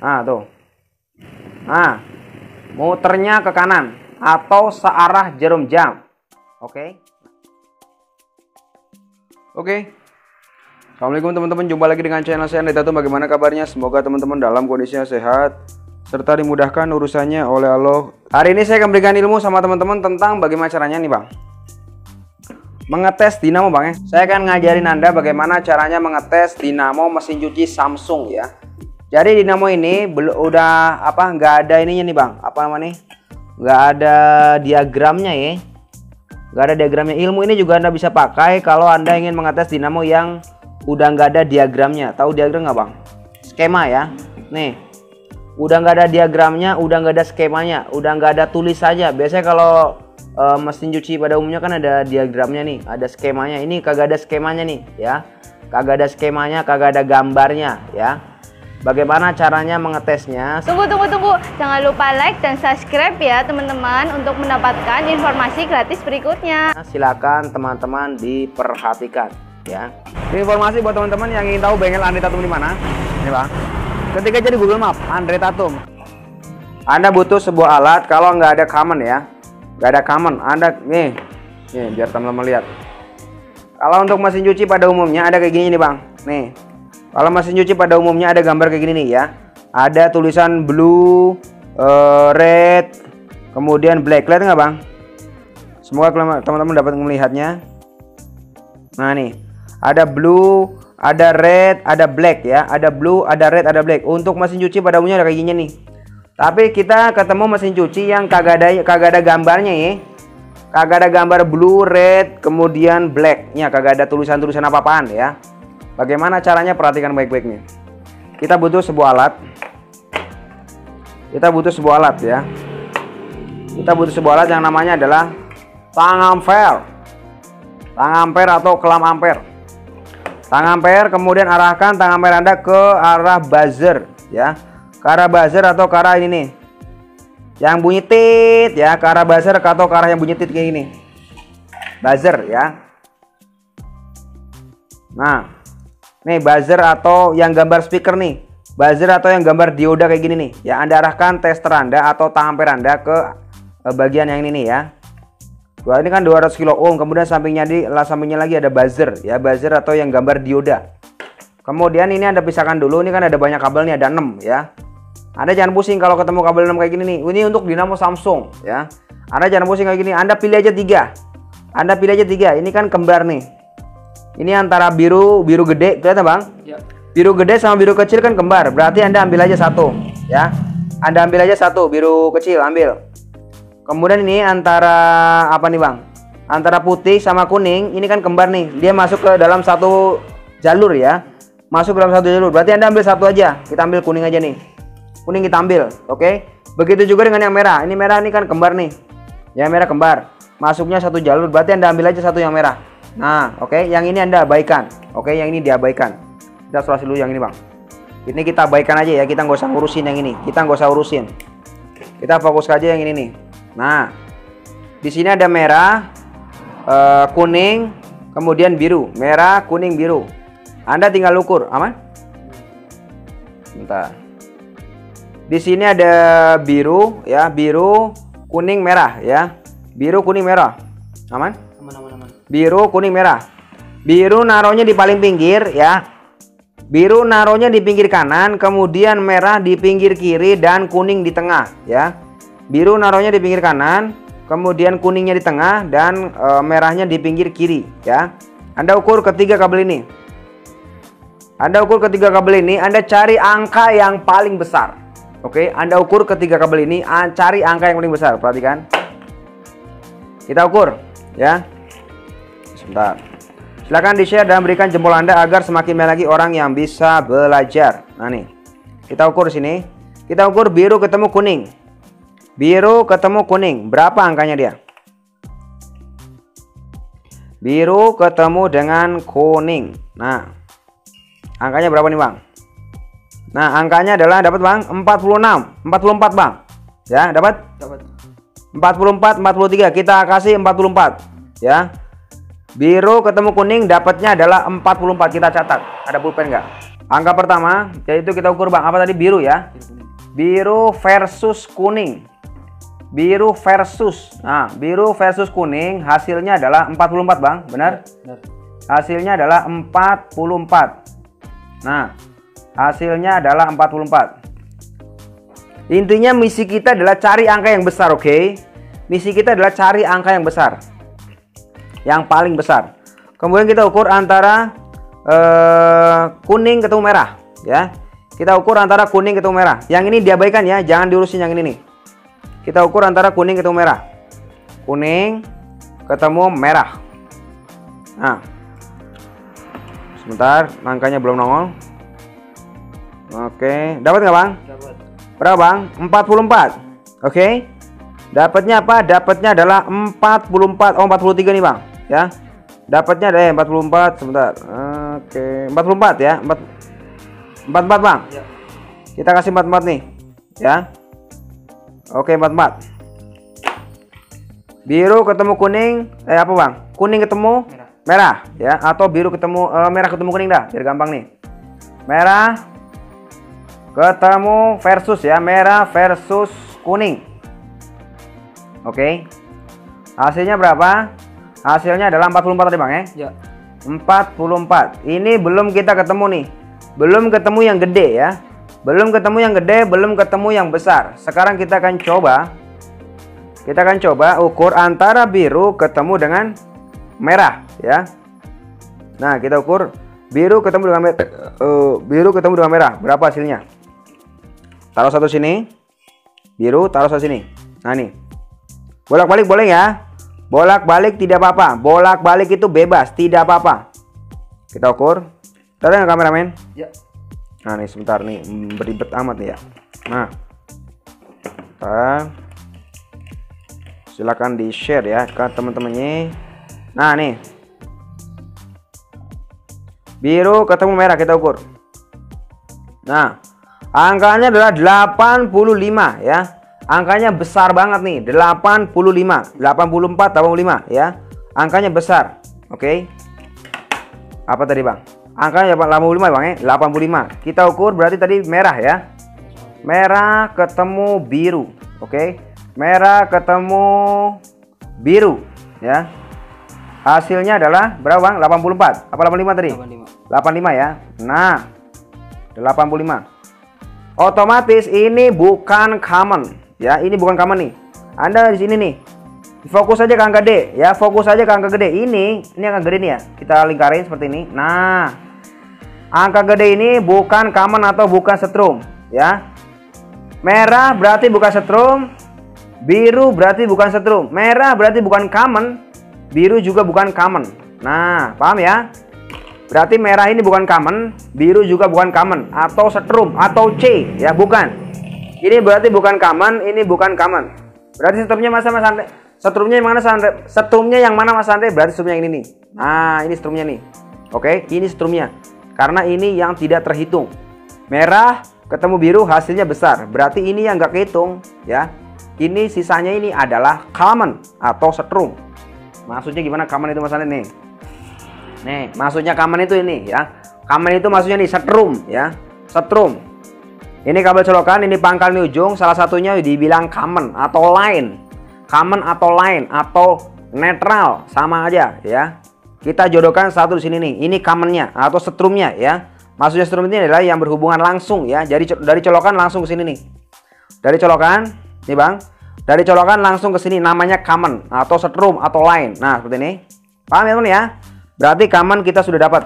Nah, tuh. Nah, muternya ke kanan atau searah jarum jam. Oke. Oke. Assalamualaikum teman-teman, jumpa lagi dengan channel saya Andri Tatum. Bagaimana kabarnya? Semoga teman-teman dalam kondisinya sehat serta dimudahkan urusannya oleh Allah. Hari ini saya akan berikan ilmu sama teman-teman tentang bagaimana caranya nih Bang, mengetes dinamo Bang ya. Saya akan ngajarin Anda bagaimana caranya mengetes dinamo mesin cuci Samsung ya. Jadi dinamo ini udah nggak ada ininya nih Bang, apa namanya, nggak ada diagramnya ya, nggak ada diagramnya. Ilmu ini juga Anda bisa pakai kalau Anda ingin mengetes dinamo yang udah nggak ada diagramnya. Tahu diagram nggak Bang? Skema ya. Nih, udah nggak ada diagramnya, udah nggak ada skemanya, udah nggak ada tulis saja. Biasanya kalau mesin cuci pada umumnya kan ada diagramnya nih, ada skemanya. Ini kagak ada skemanya nih ya, kagak ada skemanya, kagak ada gambarnya ya. Bagaimana caranya mengetesnya? Tunggu. Jangan lupa like dan subscribe ya teman-teman untuk mendapatkan informasi gratis berikutnya. Silakan teman-teman diperhatikan ya. Ini informasi buat teman-teman yang ingin tahu bengkel Andri Tatum di mana. Ini Bang. Ketika jadi Google Map Andri Tatum, Anda butuh sebuah alat. Kalau nggak ada common ya, nggak ada common. Anda nih biar teman-teman lihat. Kalau untuk mesin cuci pada umumnya ada kayak gini nih Bang. Nih. Kalau mesin cuci pada umumnya ada gambar kayak gini nih ya. Ada tulisan blue, red, kemudian black. Lihat nggak Bang? Semoga teman-teman dapat melihatnya. Nah nih, ada blue, ada red, ada black ya. Ada blue, ada red, ada black. Untuk mesin cuci pada umumnya ada kayak gini nih. Tapi kita ketemu mesin cuci yang kagak ada gambarnya ya. Kagak ada gambar blue, red, kemudian black-nya. Kagak ada tulisan-tulisan apa-apaan ya. Bagaimana caranya? Perhatikan baik-baiknya. Kita butuh sebuah alat. Kita butuh sebuah alat ya. Kita butuh sebuah alat yang namanya adalah tang ampere. Tang ampere atau kelam ampere. Tang ampere, kemudian arahkan tang ampere Anda ke arah buzzer ya. Ke arah buzzer atau ke arah ini nih, yang bunyi tit ya, ke arah buzzer atau ke arah yang bunyi tit kayak gini. Buzzer ya. Nah, nih buzzer atau yang gambar speaker nih, buzzer atau yang gambar dioda kayak gini nih ya. Anda arahkan tester Anda atau tang ampere Anda ke bagian yang ini nih ya. Wah, ini kan 200 kilo ohm. Kemudian sampingnya lagi ada buzzer ya, buzzer atau yang gambar dioda. Kemudian ini Anda pisahkan dulu. Ini kan ada banyak kabel nih, ada 6 ya. Anda jangan pusing kalau ketemu kabel 6 kayak gini nih. Ini untuk dinamo Samsung ya. Anda jangan pusing kayak gini. Anda pilih aja 3. Anda pilih aja 3. Ini kan kembar nih. Ini antara biru gede, kelihatan Bang? Ya. Biru gede sama biru kecil kan kembar. Berarti Anda ambil aja satu ya. Anda ambil aja satu, biru kecil ambil. Kemudian ini antara apa nih Bang? Antara putih sama kuning, ini kan kembar nih. Dia masuk ke dalam satu jalur ya. Masuk ke dalam satu jalur. Berarti Anda ambil satu aja. Kita ambil kuning aja nih. Kuning kita ambil, oke? Begitu juga dengan yang merah. Ini merah, ini kan kembar nih. Yang merah kembar. Masuknya satu jalur. Berarti Anda ambil aja satu yang merah. Nah, oke, yang ini Anda abaikan. Oke, yang ini diabaikan. Kita solusi dulu yang ini Bang. Ini kita abaikan aja ya. Kita nggak usah ngurusin yang ini. Kita nggak usah urusin. Kita fokus aja yang ini nih. Nah, di sini ada merah, kuning, kemudian biru. Merah, kuning, biru. Anda tinggal ukur, aman? Bentar. Di sini ada biru ya, biru, kuning, merah ya. Biru, kuning, merah. Aman? Aman. Biru, kuning, merah. Biru naruhnya di paling pinggir ya. Biru naruhnya di pinggir kanan, kemudian merah di pinggir kiri dan kuning di tengah ya. Biru naruhnya di pinggir kanan, kemudian kuningnya di tengah dan merahnya di pinggir kiri ya. Anda ukur ketiga kabel ini. Anda ukur ketiga kabel ini, Anda cari angka yang paling besar. Oke, Anda ukur ketiga kabel ini, cari angka yang paling besar. Perhatikan. Kita ukur ya. Sebentar. Silahkan di-share dan berikan jempol Anda agar semakin banyak lagi orang yang bisa belajar. Nah nih, kita ukur sini. Kita ukur biru ketemu kuning. Biru ketemu kuning. Berapa angkanya dia? Biru ketemu dengan kuning. Nah, angkanya berapa nih Bang? Nah, angkanya adalah dapat Bang 46, 44 Bang. Ya, dapat? Dapat. 44, 43. Kita kasih 44 ya. Biru ketemu kuning dapatnya adalah 44. Kita catat. Ada pulpen nggak? Angka pertama yaitu kita ukur Bang, apa tadi? Biru ya. Biru versus kuning. Biru versus. Nah, biru versus kuning hasilnya adalah 44 Bang, benar? Benar. Hasilnya adalah 44. Nah, hasilnya adalah 44. Intinya misi kita adalah cari angka yang besar, oke? Misi kita adalah cari angka yang besar. Yang paling besar. Kemudian kita ukur antara kuning ketemu merah, ya. Kita ukur antara kuning ketemu merah. Yang ini diabaikan ya, jangan diurusin yang ini nih. Kita ukur antara kuning ketemu merah. Kuning ketemu merah. Nah, sebentar, angkanya belum nongol. Oke, dapat nggak Bang? Dapat. Berapa Bang? 44. Oke. Dapatnya apa? Dapatnya adalah 44. Oh, 43 nih Bang, ya. Dapatnya ada 44 sebentar. Oke, 44 ya. 44 Bang. Ya. Kita kasih 44 nih, ya. Oke, 44. Biru ketemu kuning, apa Bang? Kuning ketemu merah, ya, atau biru ketemu merah ketemu kuning dah, biar gampang nih. Merah ketemu versus ya, merah versus kuning. Oke. Hasilnya berapa? Hasilnya adalah 44 tadi Bang ya. Ya. 44. Ini belum kita ketemu nih. Belum ketemu yang gede ya. Belum ketemu yang gede, belum ketemu yang besar. Sekarang kita akan coba. Kita akan coba ukur antara biru ketemu dengan merah ya. Nah, kita ukur biru ketemu dengan biru ketemu dengan merah. Berapa hasilnya? Taruh satu sini. Biru taruh satu sini. Nah, nih. Bolak-balik boleh ya? Bolak-balik tidak apa-apa. Bolak-balik itu bebas, tidak apa-apa. Kita ukur. Taruh yang kameramen. Ya. Nah, nih sebentar nih, beribet amat nih ya. Nah. Silakan di-share ya ke teman-temannya. Nah, nih. Biru ketemu merah kita ukur. Nah, angkanya adalah 85 ya. Angkanya besar banget nih, 85, 84, 85 ya. Angkanya besar. Oke. Apa tadi Bang? Angkanya 85 Bang ya, 85. Kita ukur berarti tadi merah ya. Merah ketemu biru. Oke. Merah ketemu biru ya. Hasilnya adalah berapa Bang? 84. Apa 85 tadi? 85 ya. Nah, 85. Otomatis ini bukan common ya, ini bukan common nih. Anda di sini nih. Fokus aja ke angka D ya, fokus aja ke angka gede. Ini angka gede nih ya. Kita lingkarin seperti ini. Nah, angka gede ini bukan common atau bukan setrum ya. Merah berarti bukan setrum, biru berarti bukan setrum. Merah berarti bukan common, biru juga bukan common. Nah, paham ya? Berarti merah ini bukan common, biru juga bukan common, atau setrum, atau C ya, bukan. Ini berarti bukan common, ini bukan common. Berarti setrumnya Mas Andre. Setrumnya yang mana Mas Andre? Setrumnya yang mana Mas Andre? Berarti setrumnya yang ini nih. Nah, ini setrumnya nih. Oke, ini setrumnya. Karena ini yang tidak terhitung. Merah ketemu biru hasilnya besar. Berarti ini yang nggak kehitung ya. Ini sisanya ini adalah common atau setrum. Maksudnya gimana common itu Mas Andre nih? Nih, maksudnya common itu ini ya. Common itu maksudnya nih setrum ya. Setrum. Ini kabel colokan, ini pangkal di ujung, salah satunya dibilang common atau line. Common atau line atau netral, sama aja ya. Kita jodohkan satu di sini nih. Ini commonnya atau setrumnya ya. Maksudnya setrum ini adalah yang berhubungan langsung ya. Jadi dari colokan langsung ke sini nih. Dari colokan, nih Bang. Dari colokan langsung ke sini namanya common atau setrum atau line. Nah, seperti ini. Paham ya teman ya? Berarti common kita sudah dapat.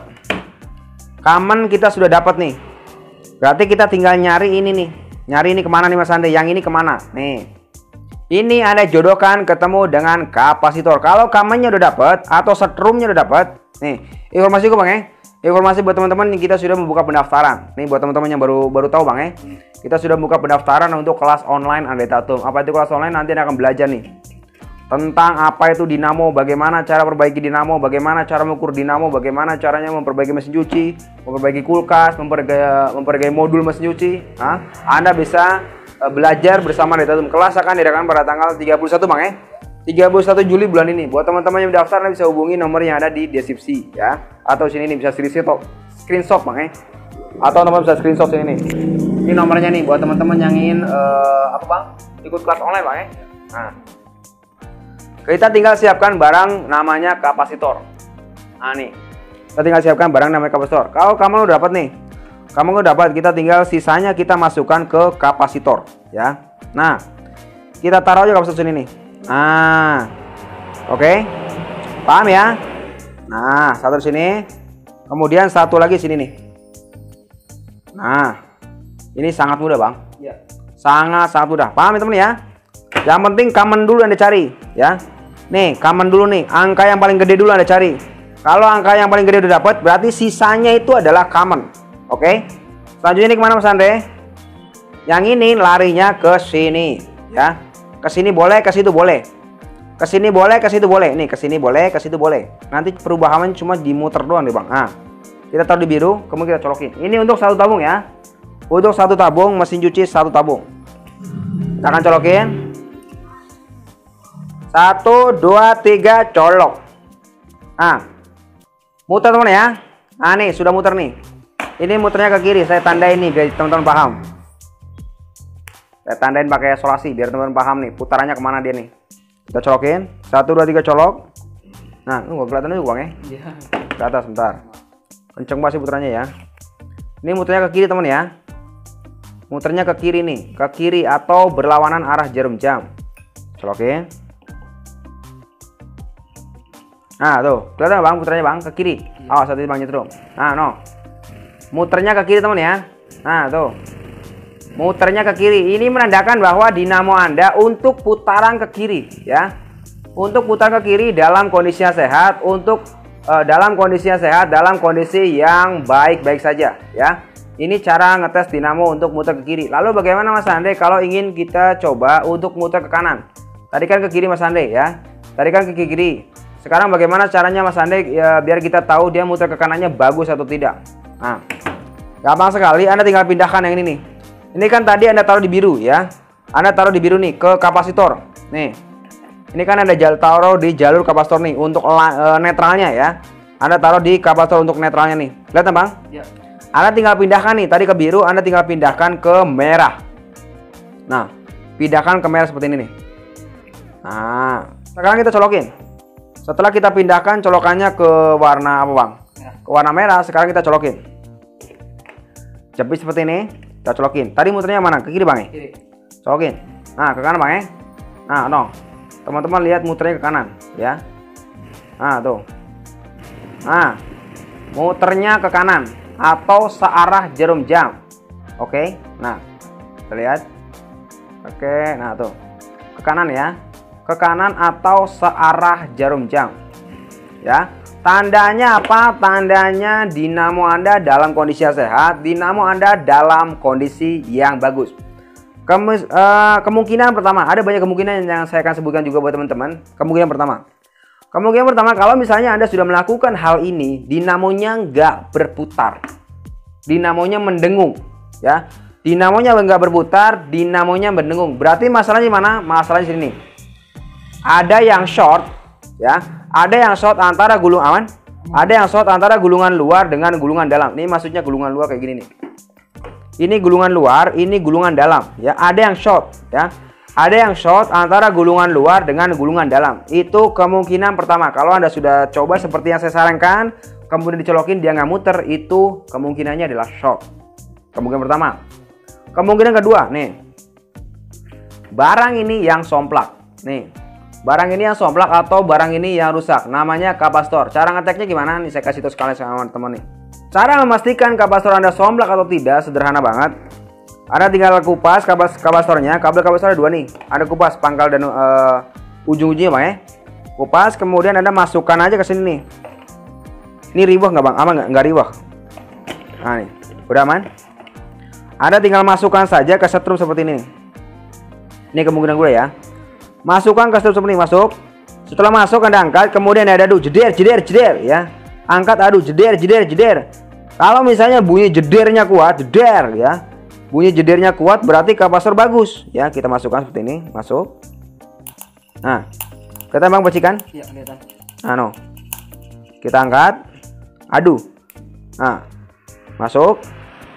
Common kita sudah dapat nih. Berarti kita tinggal nyari ini nih. Nyari ini kemana nih Mas Andre? Yang ini kemana? Nih. Ini Anda jodohkan ketemu dengan kapasitor. Kalau commonnya udah dapat atau setrumnya udah dapat. Nih, informasi gue Bang ya. Informasi buat teman-teman, kita sudah membuka pendaftaran. Nih buat teman-teman yang baru tahu Bang ya. Kita sudah membuka pendaftaran untuk kelas online Android Atom. Apa itu kelas online? Nanti Anda akan belajar nih tentang apa itu dinamo, bagaimana cara perbaiki dinamo, bagaimana cara mengukur dinamo, bagaimana caranya memperbaiki mesin cuci, memperbaiki kulkas, memperbaiki modul mesin cuci. Nah, Anda bisa belajar bersama Android Atom. Kelas akan diadakan pada tanggal 31 Bang ya. 31 Juli bulan ini. Buat teman-teman yang mendaftar, Anda bisa hubungi nomor yang ada di deskripsi ya. Atau sini ini bisa screenshot Bang ya. Atau teman-teman bisa screenshot ini nih. Ini nomornya nih buat teman-teman yang ingin apa bang? Ikut kelas online bang ya. Nah, kita tinggal siapkan barang namanya kapasitor. Nah nih, kita tinggal siapkan barang namanya kapasitor. Kalau kamu udah dapat nih, kamu udah dapat, kita tinggal sisanya kita masukkan ke kapasitor ya. Nah, kita taruh aja kapasitor sini nih. Nah, oke, paham ya? Nah, satu sini, kemudian satu lagi sini nih. Nah, ini sangat mudah bang. Ya. Sangat mudah. Paham ya teman ya? Yang penting common dulu Anda cari ya. Nih, common dulu nih. Angka yang paling gede dulu Anda cari. Kalau angka yang paling gede udah dapat, berarti sisanya itu adalah common. Oke? Selanjutnya ini kemana Mas Andre? Yang ini larinya ke sini ya. Ke sini boleh, ke situ boleh. Ke sini boleh, ke situ boleh. Nih, ke sini boleh, ke situ boleh. Nanti perubahannya cuma dimuter doang deh bang. Nah, kita taruh di biru, kemudian kita colokin. Ini untuk satu tabung ya. Untuk satu tabung, mesin cuci satu tabung. Kita akan colokin. 1, 2, 3, colok. Nah, muter teman ya. Nah nih, sudah muter nih. Ini muternya ke kiri, saya tandain nih biar teman-teman paham. Saya tandain pakai solasi biar teman-teman paham nih, putarannya kemana dia nih. Kita colokin, 1, 2, 3 colok. Nah, nggak kelihatan juga bang ya? Iya. Ke atas, sebentar. Kenceng banget sih puterannya ya. Ini muternya ke kiri teman ya. Muternya ke kiri nih, ke kiri atau berlawanan arah jarum jam. Colokin. Nah tuh, kelihatan bang puterannya bang ke kiri. Oh satu bang nyetrum. Nah no, muternya ke kiri teman ya. Nah tuh, muternya ke kiri. Ini menandakan bahwa dinamo Anda untuk putaran ke kiri ya. Untuk putar ke kiri dalam kondisinya sehat. Untuk dalam kondisinya sehat, dalam kondisi yang baik-baik saja ya. Ini cara ngetes dinamo untuk muter ke kiri. Lalu bagaimana Mas Andre kalau ingin kita coba untuk muter ke kanan? Tadi kan ke kiri Mas Andre ya. Tadi kan ke kiri. Sekarang bagaimana caranya Mas Andre ya, biar kita tahu dia muter ke kanannya bagus atau tidak. Nah, gampang sekali. Anda tinggal pindahkan yang ini nih. Ini kan tadi Anda taruh di biru ya. Anda taruh di biru nih ke kapasitor. Nih. Ini kan Anda taruh di jalur kapasitor nih untuk netralnya ya. Anda taruh di kapasitor untuk netralnya nih. Lihat bang? Ya. Anda tinggal pindahkan nih, tadi ke biru, Anda tinggal pindahkan ke merah. Nah, pindahkan ke merah seperti ini nih. Nah, sekarang kita colokin. Setelah kita pindahkan colokannya ke warna apa bang? Ke warna merah, sekarang kita colokin. Jepit seperti ini, kita colokin. Tadi muternya mana? Ke kiri bang ya? Kiri. Colokin. Nah, ke kanan bang ya? Nah, no. Teman-teman lihat muternya ke kanan ya. Nah, tuh. Nah, muternya ke kanan atau searah jarum jam. Oke, nah kita lihat. Oke, nah tuh ke kanan ya, ke kanan atau searah jarum jam ya. Tandanya apa? Tandanya dinamo Anda dalam kondisi yang sehat, dinamo Anda dalam kondisi yang bagus. Kemungkinan pertama, ada banyak kemungkinan yang saya akan sebutkan juga buat teman-teman. Kemungkinan pertama, kalau misalnya Anda sudah melakukan hal ini, dinamonya nggak berputar, dinamonya mendengung, ya. Dinamonya nggak berputar, dinamonya mendengung. Berarti masalahnya mana? Masalahnya sini. Ada yang short, ya. Ada yang short antara gulung aman, ada yang short antara gulungan luar dengan gulungan dalam. Ini maksudnya gulungan luar kayak gini nih. Ini gulungan luar, ini gulungan dalam, ya. Ada yang short, ya. Ada yang short antara gulungan luar dengan gulungan dalam. Itu kemungkinan pertama. Kalau Anda sudah coba seperti yang saya sarankan, kemudian dicolokin dia nggak muter, itu kemungkinannya adalah short. Kemungkinan pertama. Kemungkinan kedua, nih. Barang ini yang somplak. Nih. Barang ini yang somplak atau barang ini yang rusak. Namanya kapasitor. Cara ngeteknya gimana? Nih saya kasih tahu sekalian sama teman-teman nih. Cara memastikan kapasitor Anda somplak atau tidak sederhana banget. Anda tinggal kupas kapasitornya, kabel kapasitor ada dua nih. Ada kupas pangkal dan ujung-ujungnya bang ya. Kupas, kemudian Anda masukkan aja ke sini nih. Ini riwah nggak bang? Aman nggak riwah? Nah nih, udah aman. Anda tinggal masukkan saja ke setrum seperti ini. Ini kemungkinan gue ya. Masukkan ke setrum seperti ini, masuk. Setelah masuk Anda angkat, kemudian ada adu jeder ya. Angkat adu jeder. Kalau misalnya bunyi jedernya kuat, jeder ya. Bunyi jedernya kuat berarti kapasitor bagus ya. Kita masukkan seperti ini, masuk. Nah, kelihatan bang percikan? Iya, kelihatan. Nah, no. Kita angkat, adu. Nah, masuk.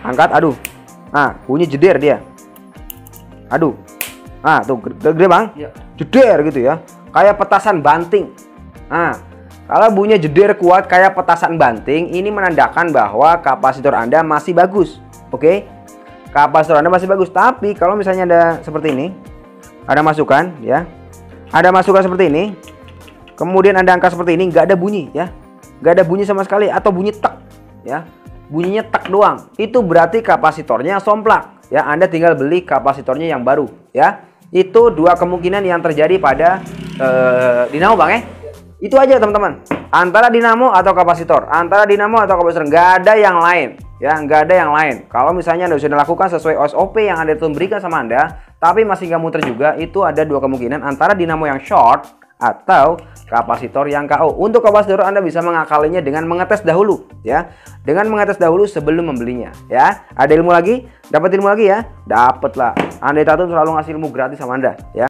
angkat, aduh. Nah, bunyi jeder dia. Aduh. Nah, tuh gede Bang. Iya. Jeder gitu ya. Kayak petasan banting. Nah, kalau bunyinya jeder kuat kayak petasan banting, ini menandakan bahwa kapasitor Anda masih bagus. Oke? Kapasitor Anda masih bagus. Tapi kalau misalnya ada seperti ini, ada masukan ya. Ada masukan seperti ini. Kemudian Anda angkat seperti ini, nggak ada bunyi ya. Nggak ada bunyi sama sekali atau bunyi tek ya. Bunyinya tek doang. Itu berarti kapasitornya somplak ya. Anda tinggal beli kapasitornya yang baru ya. Itu dua kemungkinan yang terjadi pada dinamo Bang ya. Itu aja teman-teman. Antara dinamo atau kapasitor, antara dinamo atau kapasitor, nggak ada yang lain ya, nggak ada yang lain. Kalau misalnya Anda sudah lakukan sesuai SOP yang Anda berikan sama Anda, tapi masih nggak muter juga, itu ada dua kemungkinan, antara dinamo yang short atau kapasitor yang KO. Untuk kapasitor Anda bisa mengakalinya dengan mengetes dahulu ya. Dengan mengetes dahulu sebelum membelinya ya. Ada ilmu lagi? Dapat ilmu lagi ya? Dapat lah. Andai Tatum selalu ngasih ilmu gratis sama Anda ya.